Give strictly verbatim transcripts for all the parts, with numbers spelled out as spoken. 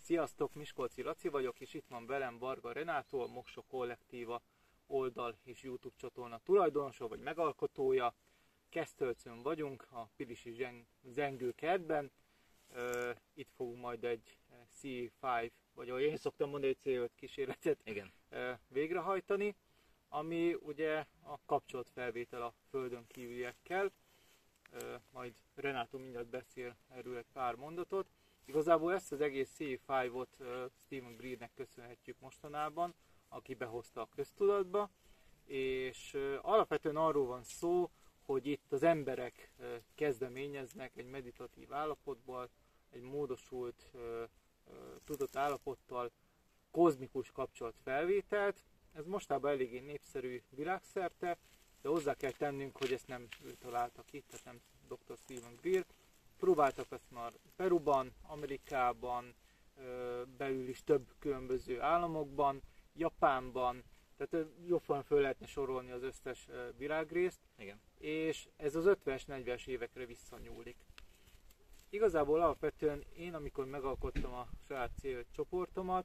Sziasztok, Miskolci Laci vagyok, és itt van velem Varga Renátó, a Mokso Kollektíva oldal és YouTube csatorna tulajdonosa vagy megalkotója. Kesztölcön vagyunk, a Pilisi Zseng, Zengő kertben. Uh, itt fogunk majd egy C öt, vagy ahogy én szoktam mondani, egy C öt kísérletet Igen. Uh, végrehajtani, ami ugye a kapcsolatfelvétel a földön kívüliekkel. Uh, majd Renátó mindjárt beszél erről egy pár mondatot. Igazából ezt az egész C öt-ot uh, Stephen Greernek köszönhetjük mostanában, aki behozta a köztudatba, és uh, alapvetően arról van szó, hogy itt az emberek uh, kezdeményeznek egy meditatív állapotból, egy módosult uh, uh, tudott állapottal kozmikus kapcsolatfelvételt. Ez mostában eléggé népszerű világszerte, de hozzá kell tennünk, hogy ezt nem ő találta ki, tehát nem doktor Stephen Greer. Próbáltak ezt már Peruban, Amerikában, belül is több különböző államokban, Japánban, tehát jobban föl lehetne sorolni az összes világrészt, Igen. És ez az ötvenes, negyvenes évekre visszanyúlik. Igazából alapvetően én, amikor megalkottam a saját célcsoportomat,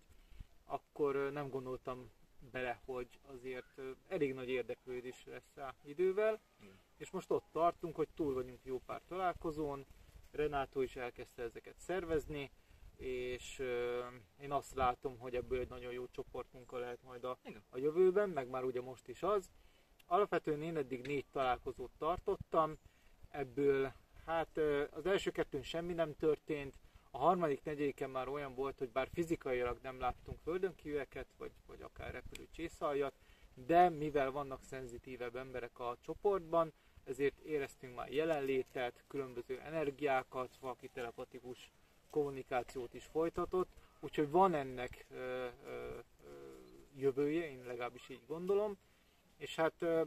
akkor nem gondoltam bele, hogy azért elég nagy érdeklődés lesz rá idővel, Igen. És most ott tartunk, hogy túl vagyunk jó pár találkozón, Renátó is elkezdte ezeket szervezni, és euh, én azt látom, hogy ebből egy nagyon jó csoportmunka lehet majd a, a jövőben, meg már ugye most is az. Alapvetően én eddig négy találkozót tartottam, ebből hát az első kettőn semmi nem történt, a harmadik, negyediken már olyan volt, hogy bár fizikailag nem láttunk földönkívüleket, vagy, vagy akár repülő csészaljat, de mivel vannak szenzitívebb emberek a csoportban, ezért éreztünk már jelenlétet, különböző energiákat, valaki telepatikus kommunikációt is folytatott, úgyhogy van ennek ö, ö, ö, jövője, én legalábbis így gondolom, és hát ö,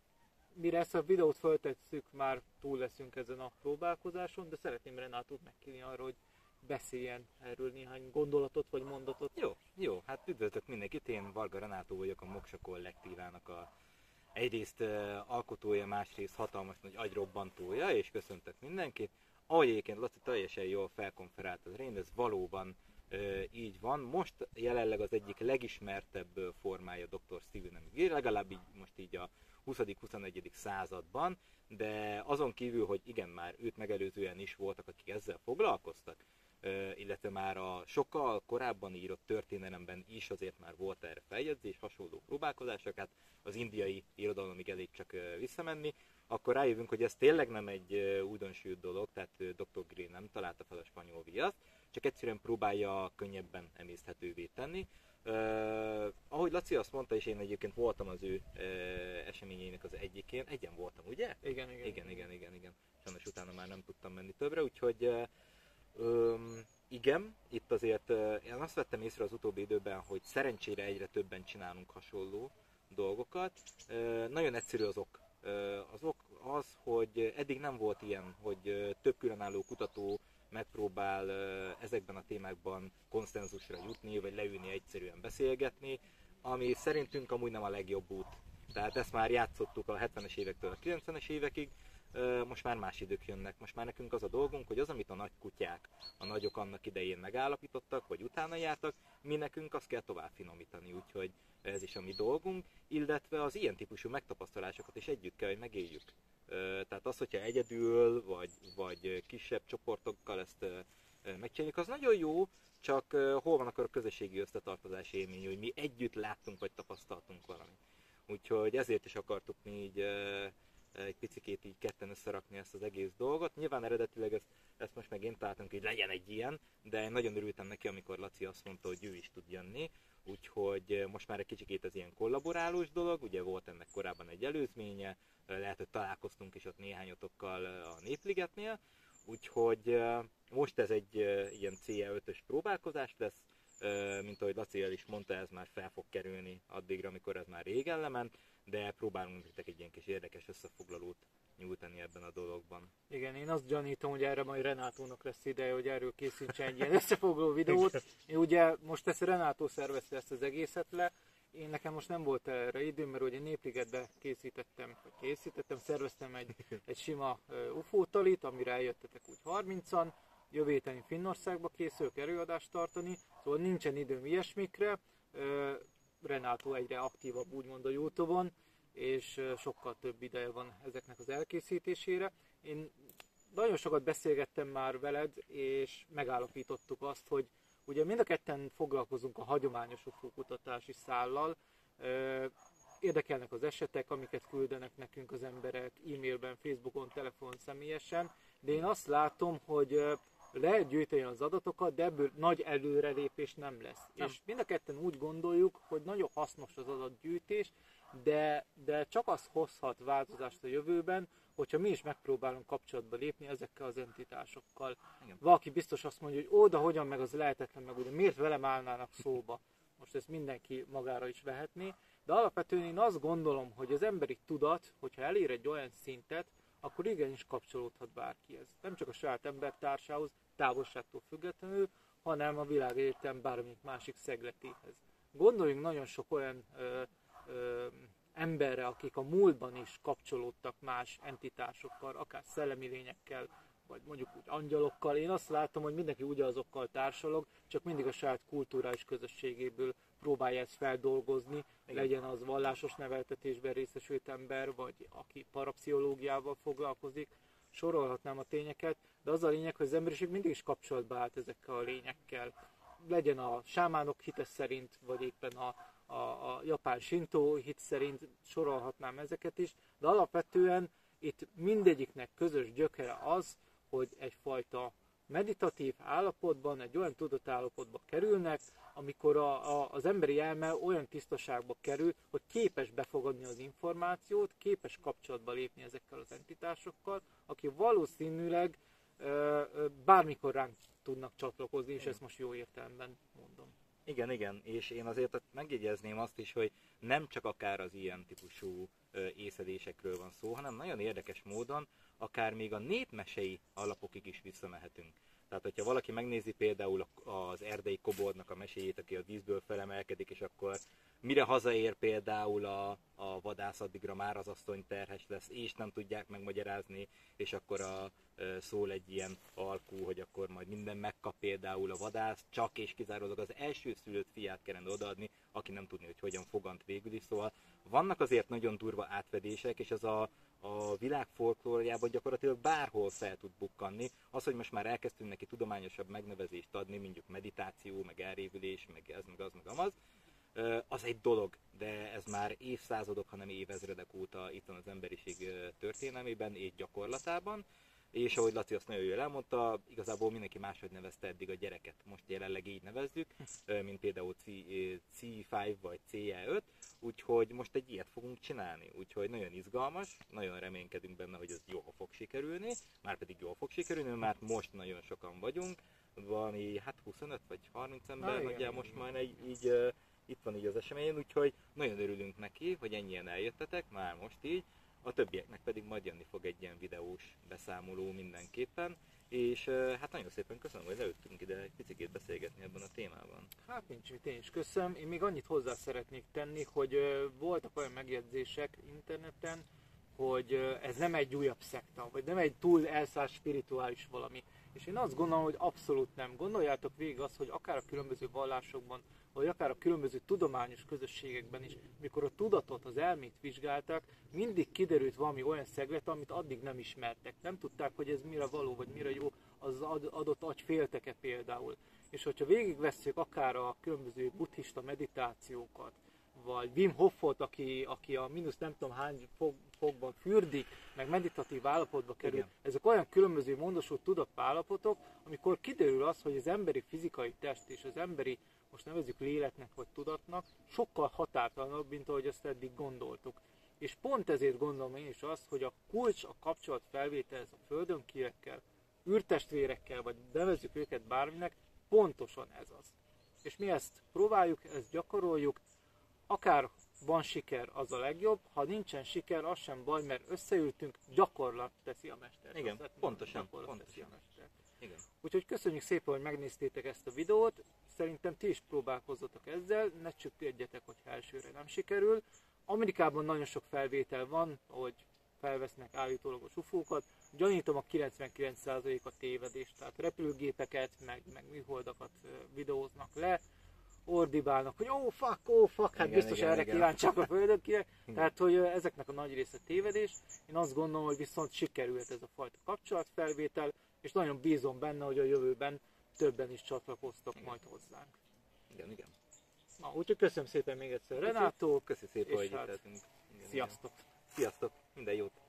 mire ezt a videót föltesszük, már túl leszünk ezen a próbálkozáson, de szeretném Renátót megkérni arra, hogy beszéljen erről néhány gondolatot vagy mondatot. Jó, jó, hát üdvözlök mindenkit, én Varga Renátó vagyok, a Mokso Kollektívának a egyrészt uh, alkotója, másrészt hatalmas nagy agyrobbantója, és köszöntök mindenkit. Ahogy egyébként Laci teljesen jól felkonferált az rém, ez valóban uh, így van. Most jelenleg az egyik legismertebb uh, formája doktor Stephen Greer, legalább így, most így a huszadik-huszonegyedik században, de azon kívül, hogy igen, már őt megelőzően is voltak, akik ezzel foglalkoztak, uh, illetve már a sokkal korábban írott történelemben is azért már volt erre feljegyzés, hasonló próbálkozások, hát az indiai irodalomig elég csak uh, visszamenni, akkor rájövünk, hogy ez tényleg nem egy uh, újdonsült dolog, tehát uh, doktor Greer nem találta fel a spanyol viaszt, csak egyszerűen próbálja könnyebben emészthetővé tenni. Uh, ahogy Laci azt mondta, és én egyébként voltam az ő uh, eseményeinek az egyikén, egyen voltam, ugye? Igen, igen. Igen, igen, igen, igen. Sajnos utána már nem tudtam menni többre, úgyhogy uh, um, igen, itt azért uh, én azt vettem észre az utóbbi időben, hogy szerencsére egyre többen csinálunk hasonló dolgokat. Uh, nagyon egyszerű az ok. Uh, az ok az, hogy eddig nem volt ilyen, hogy uh, több különálló kutató megpróbál uh, ezekben a témákban konszenzusra jutni, vagy leülni egyszerűen beszélgetni, ami szerintünk amúgy nem a legjobb út. Tehát ezt már játszottuk a hetvenes évektől a kilencvenes évekig, uh, most már más idők jönnek. Most már nekünk az a dolgunk, hogy az, amit a nagy kutyák, a nagyok annak idején megállapítottak, vagy utána jártak, mi nekünk azt kell tovább finomítani, úgyhogy ez is a mi dolgunk, illetve az ilyen típusú megtapasztalásokat is együtt kell, hogy megéljük. Tehát az, hogyha egyedül, vagy, vagy kisebb csoportokkal ezt megcsináljuk, az nagyon jó, csak hol van akkor a közösségi összetartozás élmény, hogy mi együtt láttunk, vagy tapasztaltunk valamit. Úgyhogy ezért is akartuk mi így egy picikét így ketten összerakni ezt az egész dolgot. Nyilván eredetileg ezt, ezt most meg én találtam, hogy legyen egy ilyen, de én nagyon örültem neki, amikor Laci azt mondta, hogy ő is tud jönni. Úgyhogy most már egy kicsikét ez ilyen kollaborálós dolog, ugye volt ennek korábban egy előzménye, lehet, hogy találkoztunk is ott néhányotokkal a Népligetnél, úgyhogy most ez egy ilyen C ötös próbálkozás lesz, mint ahogy Laci el is mondta, ez már fel fog kerülni addigra, amikor ez már régen lement, de próbálunk nektek egy ilyen kis érdekes összefoglalót nyújtani ebben a dologban. Igen, én azt gyanítom, hogy erre majd Renátónak lesz ideje, hogy erről készítsen egy ilyen összefoglaló videót. Én ugye most ezt Renátó szervezte ezt az egészet le, én nekem most nem volt erre időm, mert ugye Népligetbe készítettem, vagy készítettem, szerveztem egy, egy sima ufó talit, amire eljöttetek úgy harmincan, jövő héten Finnországba készülök előadást tartani, szóval nincsen időm ilyesmikre. Renato egyre aktívabb úgymond a YouTube-on, és sokkal több ideje van ezeknek az elkészítésére. Én nagyon sokat beszélgettem már veled, és megállapítottuk azt, hogy ugye mind a ketten foglalkozunk a hagyományos ufókutatási szállal. Érdekelnek az esetek, amiket küldenek nekünk az emberek e-mailben, Facebookon, telefonon, személyesen, de én azt látom, hogy lehet gyűjteni az adatokat, de ebből nagy előrelépés nem lesz. Nem. És mind a ketten úgy gondoljuk, hogy nagyon hasznos az adatgyűjtés, de, de csak az hozhat változást a jövőben, hogyha mi is megpróbálunk kapcsolatba lépni ezekkel az entitásokkal. Igen. Valaki biztos azt mondja, hogy ó, de hogyan, meg az lehetetlen, meg ugye miért velem állnának szóba. Most ezt mindenki magára is vehetné, de alapvetően én azt gondolom, hogy az emberi tudat, hogyha elér egy olyan szintet, akkor igenis kapcsolódhat bárkihez. Nem csak a saját embertársához, távolságtól függetlenül, hanem a világegyetem bármelyik másik szegletéhez. Gondoljunk nagyon sok olyan ö, ö, emberre, akik a múltban is kapcsolódtak más entitásokkal, akár szellemi lényekkel, vagy mondjuk úgy angyalokkal. Én azt látom, hogy mindenki ugyanazokkal társalog, csak mindig a saját kulturális közösségéből próbálja ezt feldolgozni, igen. Legyen az vallásos neveltetésben részesült ember, vagy aki parapszichológiával foglalkozik, sorolhatnám a tényeket, de az a lényeg, hogy az emberiség mindig is kapcsolatba állt ezekkel a lényekkel. Legyen a sámánok hite szerint, vagy éppen a, a, a japán sintó hit szerint, sorolhatnám ezeket is, de alapvetően itt mindegyiknek közös gyökere az, hogy egyfajta meditatív állapotban, egy olyan tudatállapotba kerülnek, amikor a, a, az emberi elme olyan tisztaságba kerül, hogy képes befogadni az információt, képes kapcsolatba lépni ezekkel az entitásokkal, aki valószínűleg ö, ö, bármikor ránk tudnak csatlakozni, és ezt most jó értelemben mondom. Igen, igen, és én azért megjegyezném azt is, hogy nem csak akár az ilyen típusú ö, észedésekről van szó, hanem nagyon érdekes módon akár még a népmesei alapokig is visszamehetünk. Tehát, hogyha valaki megnézi például az erdei koboldnak a meséjét, aki a vízből felemelkedik, és akkor mire hazaér például a, a vadász, addigra már az asszony terhes lesz, és nem tudják megmagyarázni, és akkor a, szól egy ilyen alkú, hogy akkor majd minden megkap például a vadász, csak és kizárólag az első szülött fiát kellene odaadni, aki nem tudni, hogy hogyan fogant végül is. Szóval vannak azért nagyon durva átfedések, és az a a világ folklórjában gyakorlatilag bárhol fel tud bukkanni. Az, hogy most már elkezdtünk neki tudományosabb megnevezést adni, mondjuk meditáció, meg elrévülés, meg ez, meg az, meg amaz, az egy dolog, de ez már évszázadok, hanem évezredek óta itt van az emberiség történelmében és gyakorlatában. És ahogy Laci azt nagyon jól elmondta, igazából mindenki máshogy nevezte eddig a gyereket. Most jelenleg így nevezzük, mint például C öt vagy C E öt, úgyhogy most egy ilyet fogunk csinálni. Úgyhogy nagyon izgalmas, nagyon reménykedünk benne, hogy ez jól fog sikerülni, már pedig jól fog sikerülni, mert most nagyon sokan vagyunk, valami hát huszonöt vagy harminc ember, nagyjából most már így, így uh, itt van így az eseményen, úgyhogy nagyon örülünk neki, hogy ennyien eljöttetek, már most így. A többieknek pedig majd jönni fog egy ilyen videós beszámoló mindenképpen, és hát nagyon szépen köszönöm, hogy leültünk ide egy picit beszélgetni ebben a témában. Hát nincs mit, én is köszönöm. Én még annyit hozzá szeretnék tenni, hogy voltak olyan megjegyzések interneten, hogy ez nem egy újabb szekta, vagy nem egy túl elszállt spirituális valami. És én azt gondolom, hogy abszolút nem. Gondoljátok végig azt, hogy akár a különböző vallásokban, vagy akár a különböző tudományos közösségekben is, mikor a tudatot, az elmét vizsgálták, mindig kiderült valami olyan szeglet, amit addig nem ismertek. Nem tudták, hogy ez mire való, vagy mire jó az adott agyfélteke például. És hogyha végigvesszük akár a különböző buddhista meditációkat, vagy Wim Hofot, aki, aki a mínusz nem tudom hány fok, fokban fürdik, meg meditatív állapotba kerül. Igen. Ezek olyan különböző mondosult tudatállapotok, amikor kiderül az, hogy az emberi fizikai test és az emberi, most nevezzük léleknek vagy tudatnak, sokkal határtalanabb, mint ahogy azt eddig gondoltuk. És pont ezért gondolom én is azt, hogy a kulcs a kapcsolat felvételhez a földönkiekkel, űrtestvérekkel, vagy nevezzük őket bárminek, pontosan ez az. És mi ezt próbáljuk, ezt gyakoroljuk, akár van siker, az a legjobb, ha nincsen siker, az sem baj, mert összeültünk, gyakorlat teszi a mestert. Igen, azt pontosan, pontosan. Teszi a mestert. Igen. Úgyhogy köszönjük szépen, hogy megnéztétek ezt a videót, szerintem ti is próbálkozzatok ezzel, ne csökkentjetek, hogy elsőre nem sikerül. Amerikában nagyon sok felvétel van, ahogy felvesznek állítólagos ufókat. Gyanítom a kilencvenkilenc százalék a tévedés, tehát repülőgépeket, meg, meg műholdakat videóznak le, ordibálnak, hogy ó, oh, fuck, ó, oh, fuck, hát igen, biztos igen, erre igen. kíváncsiak a földökiek. Tehát, hogy ezeknek a nagy része tévedés. Én azt gondolom, hogy viszont sikerült ez a fajta kapcsolatfelvétel, és nagyon bízom benne, hogy a jövőben többen is csatlakoztak igen. majd hozzánk. Igen, igen. Na, úgyhogy köszönöm szépen még egyszer, Renátó. Köszi szépen, hogy hát, itt lehetünk. Sziasztok! Sziasztok! Minden jót!